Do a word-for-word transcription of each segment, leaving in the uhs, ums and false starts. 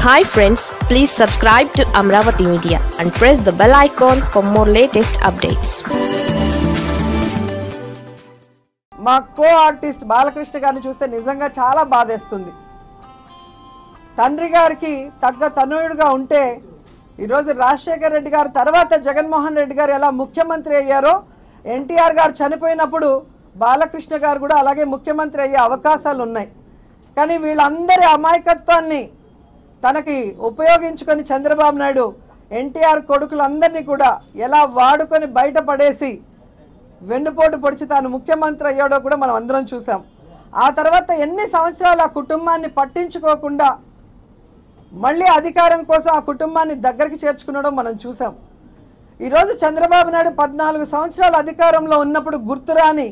Hi friends, please subscribe to Amravati Media and press the bell icon for more latest updates. మా co artist Balakrishna గారిని చూస్తే నిజంగా చాలా బాధేస్తుంది. తండ్రి గారికి తగ్గ తనయుడుగా ఉంటే ఈరోజు రాజశేఖర్ రెడ్డి గారు తర్వాత జగన్మోహన్ రెడ్డి గారు ఎలా ముఖ్యమంత్రి అయ్యారో ఎన్టీఆర్ గారు చనిపోయినప్పుడు బాలకృష్ణ గారు కూడా అలాగే ముఖ్యమంత్రి అయ్యే అవకాశాలు ఉన్నాయి. కానీ వీళ్ళందరి అమాయకత్వాన్ని తనకి ఉపయోగించుకొని చంద్రబాబు నాయుడు ఎన్టీఆర్ కొడుకులందరినీ కూడా ఎలా వాడుకొని బయటపడేసి వెన్నుపోటు పొడిచి తాను ముఖ్యమంత్రి అయ్యాడో కూడా మనం అందరం చూసాం. ఆ తర్వాత ఎన్ని సంవత్సరాలు ఆ కుటుంబాన్ని పట్టించుకోకుండా మళ్ళీ అధికారం కోసం ఆ కుటుంబాన్ని దగ్గరికి చేర్చుకున్నాడో మనం చూసాం. ఈరోజు చంద్రబాబు నాయుడు పద్నాలుగు సంవత్సరాలు అధికారంలో ఉన్నప్పుడు గుర్తురాని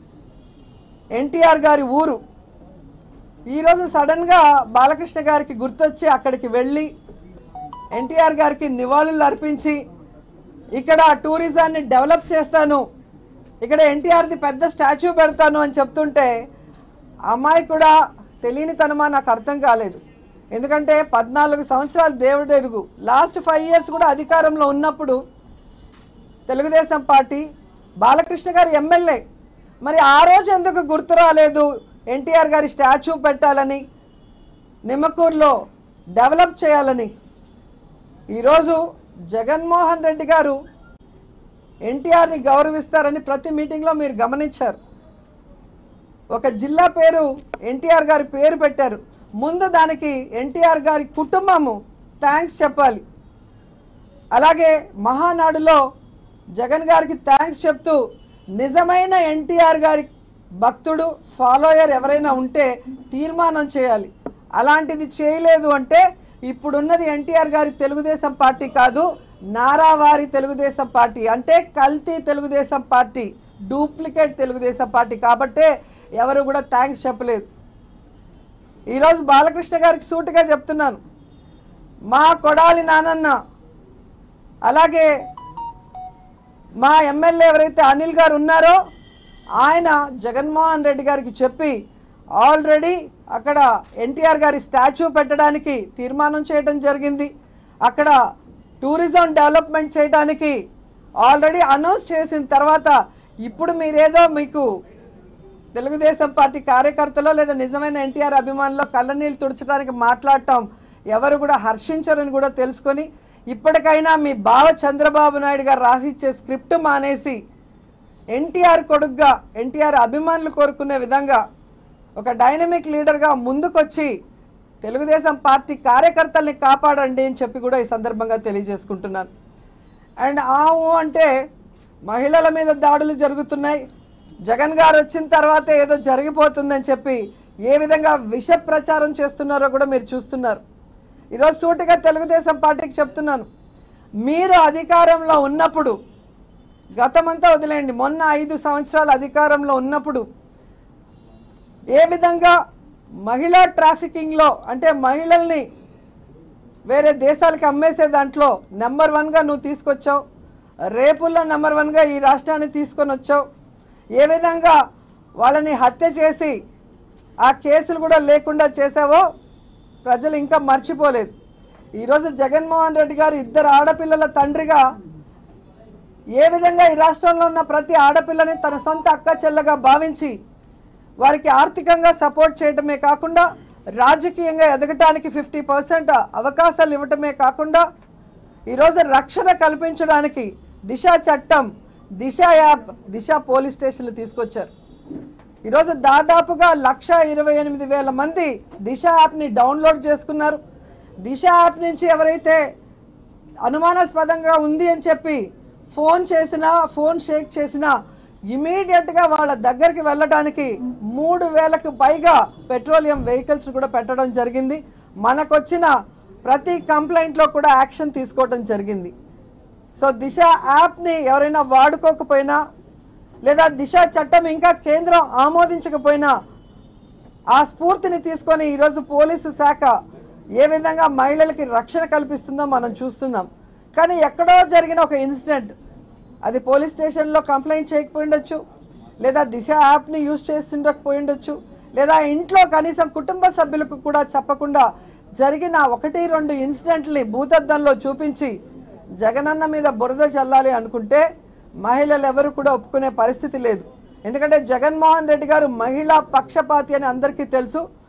ఎన్టీఆర్ గారి ఊరు ఈరోజు సడన్గా బాలకృష్ణ గారికి గుర్తొచ్చి అక్కడికి వెళ్ళి ఎన్టీఆర్ గారికి నివాళులు అర్పించి ఇక్కడ టూరిజాన్ని డెవలప్ చేస్తాను, ఇక్కడ ఎన్టీఆర్ది పెద్ద స్టాచ్యూ పెడతాను అని చెప్తుంటే అమ్మాయి కూడా తెలియని తనమా నాకు అర్థం కాలేదు. ఎందుకంటే పద్నాలుగు సంవత్సరాలు దేవుడు ఎరుగు, లాస్ట్ ఫైవ్ ఇయర్స్ కూడా అధికారంలో ఉన్నప్పుడు తెలుగుదేశం పార్టీ బాలకృష్ణ గారు ఎమ్మెల్యే, మరి ఆ రోజు ఎందుకు గుర్తు రాలేదు ఎన్టీఆర్ గారి స్టాచ్యూ పెట్టాలని, నిమ్మకూరులో డెవలప్ చేయాలని? ఈరోజు జగన్మోహన్ రెడ్డి గారు ఎన్టీఆర్ని గౌరవిస్తారని ప్రతి మీటింగ్లో మీరు గమనించారు. ఒక జిల్లా పేరు ఎన్టీఆర్ గారి పేరు పెట్టారు, ముందు దానికి ఎన్టీఆర్ గారి కుటుంబము థ్యాంక్స్ చెప్పాలి. అలాగే మహానాడులో జగన్ గారికి థ్యాంక్స్ చెప్తూ నిజమైన ఎన్టీఆర్ గారి భక్తుడు ఫాలోయర్ ఎవరైనా ఉంటే తీర్మానం చేయాలి. అలాంటిది చేయలేదు అంటే ఇప్పుడున్నది ఎన్టీఆర్ గారి తెలుగుదేశం పార్టీ కాదు, నారావారి తెలుగుదేశం పార్టీ, అంటే కల్తీ Telugu Desam party, duplicate Telugu Desam party. కాబట్టే ఎవరు కూడా థ్యాంక్స్ చెప్పలేదు. ఈరోజు బాలకృష్ణ గారికి సూటిగా చెప్తున్నాను, మా కొడాలి నానన్న అలాగే మా ఎమ్మెల్యే ఎవరైతే అనిల్ గారు ఉన్నారో ఆయన జగన్మోహన్ రెడ్డి గారికి చెప్పి ఆల్రెడీ అక్కడ ఎన్టీఆర్ గారి స్టాచ్యూ పెట్టడానికి తీర్మానం చేయడం జరిగింది. అక్కడ టూరిజం డెవలప్మెంట్ చేయడానికి ఆల్రెడీ అనౌన్స్ చేసిన తర్వాత ఇప్పుడు మీరేదో మీకు తెలుగుదేశం పార్టీ కార్యకర్తలో లేదా నిజమైన ఎన్టీఆర్ అభిమానులో కళ్ళనీళ్ళు తుడచడానికి మాట్లాడటం ఎవరు కూడా హర్షించరని కూడా తెలుసుకొని ఇప్పటికైనా మీ బావ చంద్రబాబు నాయుడు గారు రాసిచ్చే స్క్రిప్ట్ మానేసి ఎన్టీఆర్ కొడుగ్గా ఎన్టీఆర్ అభిమానులు కోరుకునే విధంగా ఒక డైనమిక్ లీడర్గా ముందుకొచ్చి తెలుగుదేశం పార్టీ కార్యకర్తల్ని కాపాడండి అని చెప్పి కూడా ఈ సందర్భంగా తెలియజేసుకుంటున్నాను. అండ్ ఆవు అంటే మహిళల మీద దాడులు జరుగుతున్నాయి, జగన్ గారు వచ్చిన తర్వాత ఏదో జరిగిపోతుందని చెప్పి ఏ విధంగా విష ప్రచారం చేస్తున్నారో కూడా మీరు చూస్తున్నారు. ఈరోజు సూటిగా తెలుగుదేశం పార్టీకి చెప్తున్నాను, మీరు అధికారంలో ఉన్నప్పుడు, గతమంతా వదిలేయండి, మొన్న ఐదు సంవత్సరాల అధికారంలో ఉన్నప్పుడు ఏ విధంగా మహిళా ట్రాఫికింగ్లో అంటే మహిళల్ని వేరే దేశాలకు అమ్మేసే దాంట్లో నెంబర్ వన్గా నువ్వు తీసుకొచ్చావు, రేపుల్లో నెంబర్ వన్గా ఈ రాష్ట్రాన్ని తీసుకొని వచ్చావు, ఏ విధంగా వాళ్ళని హత్య చేసి ఆ కేసులు కూడా లేకుండా చేసావో ప్రజలు ఇంకా మర్చిపోలేదు. ఈరోజు జగన్మోహన్ రెడ్డి గారు ఇద్దరు ఆడపిల్లల తండ్రిగా ఏ విధంగా ఈ రాష్ట్రంలో ఉన్న ప్రతి ఆడపిల్లని తన సొంత అక్క చెల్లెగా భావించి వారికి ఆర్థికంగా సపోర్ట్ చేయడమే కాకుండా రాజకీయంగా ఎదగటానికి ఫిఫ్టీ పర్సెంట్ అవకాశాలు ఇవ్వటమే కాకుండా ఈరోజు రక్షణ కల్పించడానికి దిశ చట్టం, దిశ యాప్, దిశ పోలీస్ స్టేషన్లు తీసుకొచ్చారు. ఈరోజు దాదాపుగా లక్ష ఇరవై ఎనిమిది వేల మంది దిశ యాప్ని డౌన్లోడ్ చేసుకున్నారు. దిశ యాప్ నుంచి ఎవరైతే అనుమానాస్పదంగా ఉంది అని చెప్పి ఫోన్ చేసినా ఫోన్ షేక్ చేసినా ఇమీడియట్గా వాళ్ళ దగ్గరికి వెళ్ళడానికి మూడు వేలకు పైగా పెట్రోలియం వెహికల్స్ కూడా పెట్టడం జరిగింది. మనకొచ్చిన ప్రతి కంప్లైంట్లో కూడా యాక్షన్ తీసుకోవడం జరిగింది. సో దిశ యాప్ని ఎవరైనా వాడుకోకపోయినా లేదా దిశ చట్టం ఇంకా కేంద్రం ఆమోదించకపోయినా ఆ స్ఫూర్తిని తీసుకొని ఈరోజు పోలీసు శాఖ ఏ విధంగా మహిళలకి రక్షణ కల్పిస్తుందో మనం చూస్తున్నాం. కానీ ఎక్కడో జరిగిన ఒక ఇన్సిడెంట్, అది పోలీస్ స్టేషన్లో కంప్లైంట్ చేయకపోయి ఉండొచ్చు, లేదా దిశ యాప్ని యూజ్ చేస్తుండకపోయి ఉండొచ్చు, లేదా ఇంట్లో కనీసం కుటుంబ సభ్యులకు కూడా చెప్పకుండా జరిగిన ఒకటి రెండు ఇన్సిడెంట్ని భూతద్దంలో చూపించి జగనన్న మీద బురద చల్లాలి అనుకుంటే మహిళలు ఎవరు కూడా ఒప్పుకునే పరిస్థితి లేదు. ఎందుకంటే జగన్మోహన్ రెడ్డి గారు మహిళా పక్షపాతి అని అందరికీ తెలుసు.